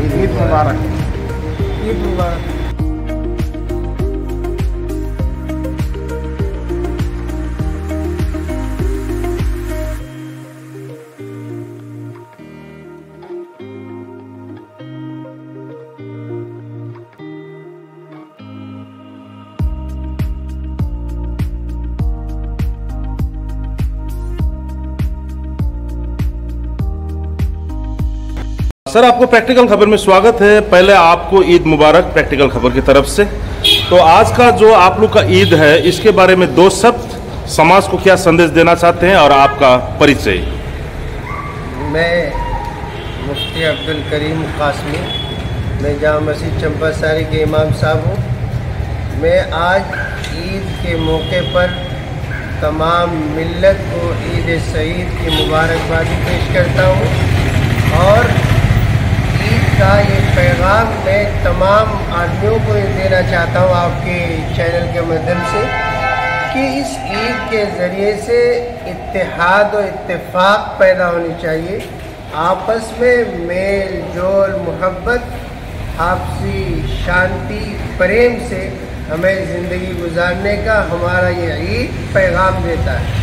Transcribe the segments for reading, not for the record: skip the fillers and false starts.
ईद मुबारक। ईद मुबारक। सर, आपको प्रैक्टिकल खबर में स्वागत है। पहले आपको ईद मुबारक प्रैक्टिकल खबर की तरफ से। तो आज का जो आप लोग का ईद है, इसके बारे में दो शब्द समाज को क्या संदेश देना चाहते हैं और आपका परिचय। मैं मुफ्ती अब्दुल करीम कासमी, मैं जामा मस्जिद चंपासारी के इमाम साहब हूँ। मैं आज ईद के मौके पर तमाम मिल्लत को ईद सईद की मुबारकबादी पेश करता हूँ और का ये पैगाम मैं तमाम आदमियों को देना चाहता हूँ आपके चैनल के माध्यम से कि इस ईद के ज़रिए से इत्तेहाद और इत्तेफाक पैदा होनी चाहिए। आपस में मेल जोल मोहब्बत आपसी शांति प्रेम से हमें ज़िंदगी गुजारने का हमारा ये ईद पैगाम देता है।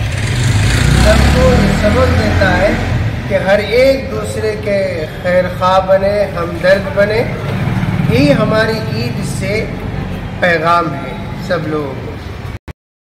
सबको सबक देता है कि हर एक दूसरे के खैर ख्वाह बने, हमदर्द बने। ही हमारी ईद से पैगाम है सब लोगों को।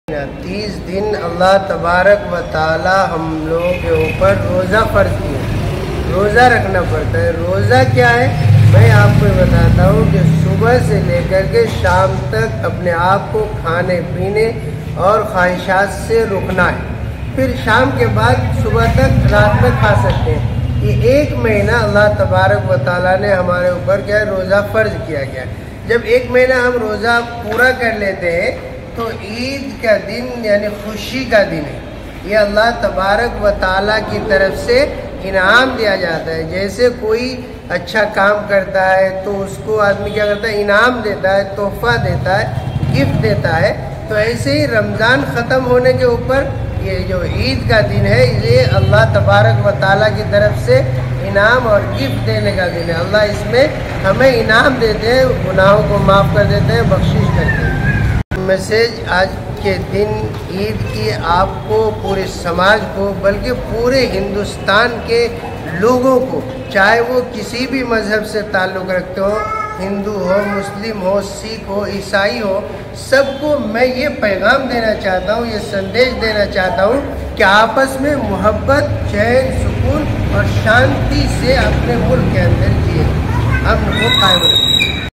30 दिन अल्लाह तबारक व ताला हम लोगों के ऊपर रोज़ा फ़र्ज़ किया, रोज़ा रखना पड़ता है। रोज़ा क्या है मैं आपको बताता हूँ कि सुबह से लेकर के शाम तक अपने आप को खाने पीने और ख्वाहिशात से रुकना है। फिर शाम के बाद सुबह तक रात में खा सकते हैं। ये 1 महीना अल्लाह तबारक व ताला ने हमारे ऊपर क्या है रोज़ा फ़र्ज़ किया गया। जब 1 महीना हम रोज़ा पूरा कर लेते हैं तो ईद का दिन यानी खुशी का दिन है। ये अल्लाह तबारक व ताला की तरफ से इनाम दिया जाता है। जैसे कोई अच्छा काम करता है तो उसको आदमी क्या करता है, इनाम देता है, तोहफ़ा देता है, गिफ्ट देता है। तो ऐसे ही रमज़ान ख़त्म होने के ऊपर ये जो ईद का दिन है ये अल्लाह तबारक व ताला की तरफ से इनाम और गिफ्ट देने का दिन है। अल्लाह इसमें हमें इनाम देते हैं, गुनाहों को माफ़ कर देते हैं, बख्शिश करते हैं। मैसेज आज के दिन ईद की आपको, पूरे समाज को, बल्कि पूरे हिंदुस्तान के लोगों को, चाहे वो किसी भी मज़हब से ताल्लुक़ रखते हो, हिंदू हो, मुस्लिम हो, सिख हो, ईसाई हो, सबको मैं ये पैगाम देना चाहता हूँ, ये संदेश देना चाहता हूँ कि आपस में मोहब्बत, चैन, सुकून और शांति से अपने मुल्क के अंदर जिए। हम वो कायम रखें।